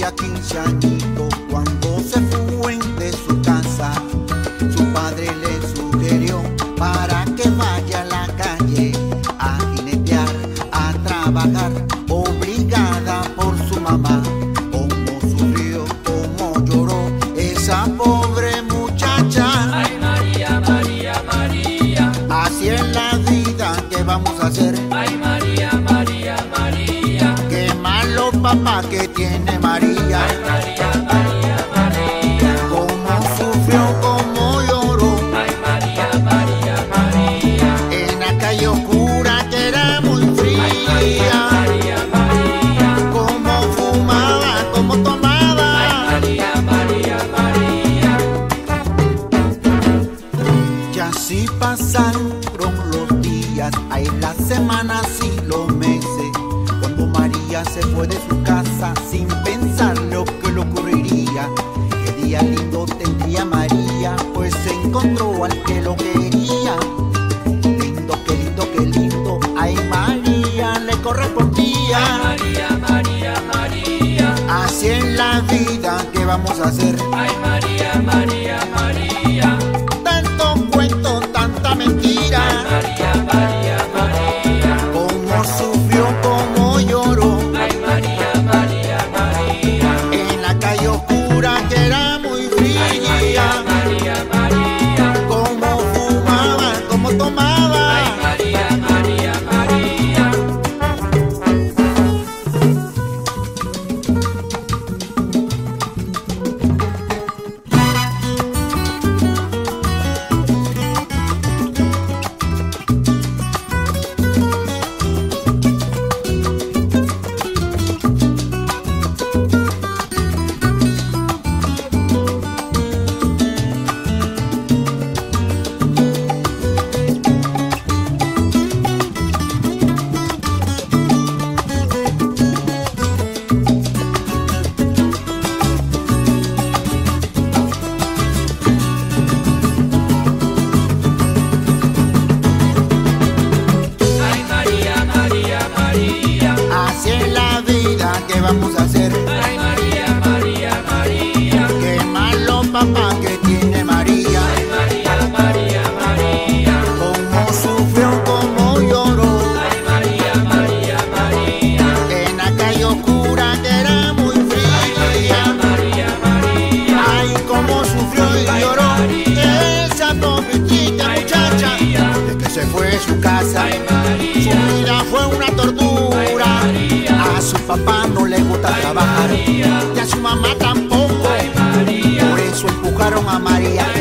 María 15 añitos, cuando se fue de su casa, su padre le sugirió para que vaya a la calle a jinetear, a trabajar, obligada por su mamá. Cómo sufrió, cómo lloró esa pobre muchacha. Ay, María, María, María, Así es la vida, ¿qué vamos a hacer? ay, María, María, María, Qué malo papá que tiene María. ay, María, María, María, Cómo sufrió, cómo lloró ay, María, María, María, en la calle oscura que era muy ay, fría. María, María, Cómo fumaba, cómo ay, tomaba. María, María, María, Y así pasaron los días, ahí las semanas y los meses. Cuando María se fue de su casa sin pensar lo que le ocurriría. Qué día lindo tendría María, pues se encontró al que lo quería. Lindo, qué lindo, qué lindo, ay María le correspondía. María, María, María, Así es la vida, ¿qué vamos a hacer? ay, María, María, María, Tanto cuento, tanta mentira. María, María, María, Cómo sufrió, cómo lloró ay, María, María, María, en la calle oscura que era muy fría. María, María, Cómo fumaba, cómo tomaba. María, María, María. Ay, María, María, María, Así es la vida, ¿qué vamos a hacer? ay, María, María, María, Qué malo papá que tiene María. ay, María, María, María, Cómo sufrió, cómo lloró ay, María, María, María, en la calle oscura que era muy fría. María, María, Ay, cómo sufrió y lloró esa pobrecita muchacha de que se fue de su casa. ay, Su María, vida fue una tortura. A su papá no le gusta trabajar y a su mamá tampoco. ay, María, Por eso empujaron a María